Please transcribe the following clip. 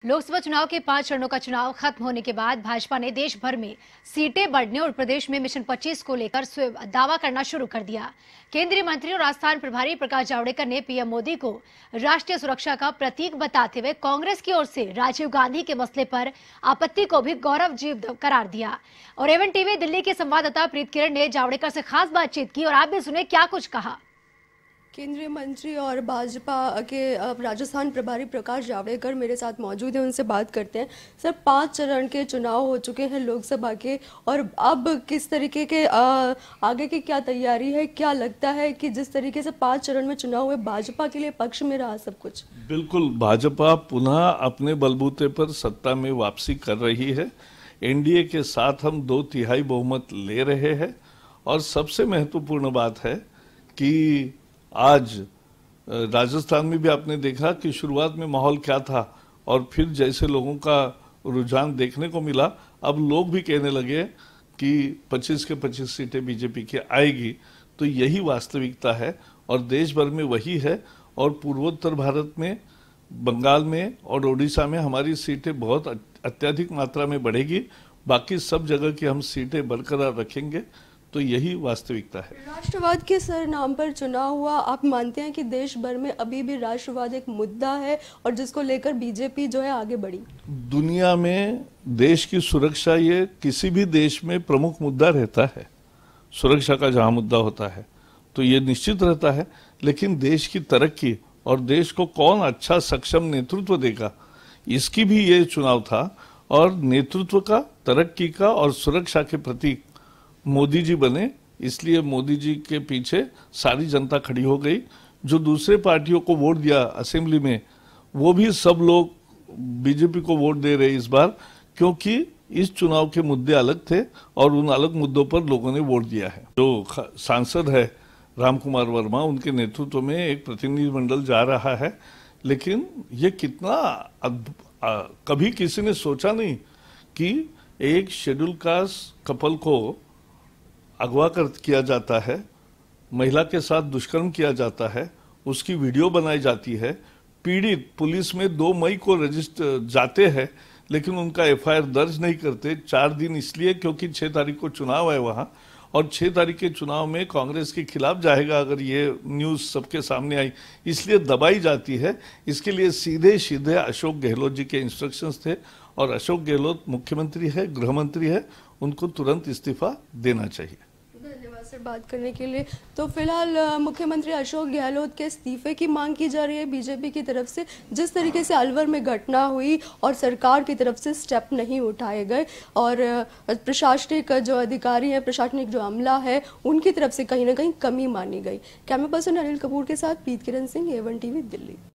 लोकसभा चुनाव के 5 चरणों का चुनाव खत्म होने के बाद भाजपा ने देश भर में सीटें बढ़ने और प्रदेश में मिशन 25 को लेकर दावा करना शुरू कर दिया। केंद्रीय मंत्री और राजस्थान प्रभारी प्रकाश जावड़ेकर ने पीएम मोदी को राष्ट्रीय सुरक्षा का प्रतीक बताते हुए कांग्रेस की ओर से राजीव गांधी के मसले पर आपत्ति को भी गौरवजीव करार दिया। और एवन टीवी दिल्ली के संवाददाता प्रीत किरण ने जावड़ेकर से खास बातचीत की और आप भी सुने क्या कुछ कहा। केंद्रीय मंत्री और भाजपा के राजस्थान प्रभारी प्रकाश जावड़ेकर मेरे साथ मौजूद हैं, उनसे बात करते हैं। सर, 5 चरण के चुनाव हो चुके हैं लोकसभा के, और अब किस तरीके के आगे की क्या तैयारी है? क्या लगता है कि जिस तरीके से 5 चरण में चुनाव हुए, भाजपा के लिए पक्ष में रहा सब कुछ? बिल्कुल, भाजपा पुनः अपने बलबूते पर सत्ता में वापसी कर रही है। एनडीए के साथ हम 2/3 बहुमत ले रहे हैं। और सबसे महत्वपूर्ण बात है कि आज राजस्थान में भी आपने देखा कि शुरुआत में माहौल क्या था, और फिर जैसे लोगों का रुझान देखने को मिला, अब लोग भी कहने लगे कि 25 के 25 सीटें बीजेपी की आएगी। तो यही वास्तविकता है और देश भर में वही है। और पूर्वोत्तर भारत में, बंगाल में और ओडिशा में हमारी सीटें बहुत अत्यधिक मात्रा में बढ़ेगी। बाकी सब जगह की हम सीटें बरकरार रखेंगे। तो यही वास्तविकता है। राष्ट्रवाद के सर नाम पर चुनाव हुआ, आप मानते हैं कि देश भर में अभी भी राष्ट्रवाद एक मुद्दा है और जिसको लेकर बीजेपी जो है आगे बढ़ी? दुनिया में देश की सुरक्षा, ये किसी भी देश में प्रमुख मुद्दा रहता है। सुरक्षा का जहां मुद्दा होता है तो ये निश्चित रहता है। लेकिन देश की तरक्की और देश को कौन अच्छा सक्षम नेतृत्व देगा, इसकी भी ये चुनाव था। और नेतृत्व का, तरक्की का और सुरक्षा के प्रतीक मोदी जी बने, इसलिए मोदी जी के पीछे सारी जनता खड़ी हो गई। जो दूसरे पार्टियों को वोट दिया असेंबली में, वो भी सब लोग बीजेपी को वोट दे रहे इस बार, क्योंकि इस चुनाव के मुद्दे अलग थे और उन अलग मुद्दों पर लोगों ने वोट दिया है। जो सांसद है राम कुमार वर्मा, उनके नेतृत्व में एक प्रतिनिधिमंडल जा रहा है। लेकिन ये कितना कभी किसी ने सोचा नहीं कि एक शेड्यूल कास्ट कपल को अगवा किया जाता है, महिला के साथ दुष्कर्म किया जाता है, उसकी वीडियो बनाई जाती है, पीड़ित पुलिस में 2 मई को रजिस्टर जाते हैं, लेकिन उनका एफआईआर दर्ज नहीं करते 4 दिन, इसलिए क्योंकि 6 तारीख को चुनाव है वहां, और 6 तारीख के चुनाव में कांग्रेस के खिलाफ जाएगा अगर ये न्यूज सबके सामने आई, इसलिए दबाई जाती है। इसके लिए सीधे सीधे अशोक गहलोत जी के इंस्ट्रक्शंस थे, और अशोक गहलोत मुख्यमंत्री है, गृह मंत्री है, उनको तुरंत इस्तीफा देना चाहिए। धन्यवाद सर बात करने के लिए। तो फिलहाल मुख्यमंत्री अशोक गहलोत के इस्तीफे की मांग की जा रही है बीजेपी की तरफ से। जिस तरीके से अलवर में घटना हुई और सरकार की तरफ से स्टेप नहीं उठाए गए, और प्रशासनिक जो अधिकारी है, प्रशासनिक जो अमला है, उनकी तरफ से कहीं ना कहीं कमी मानी गई। कैमरा पर्सन अनिल कपूर के साथ प्रीत किरण सिंह, एवन टीवी दिल्ली।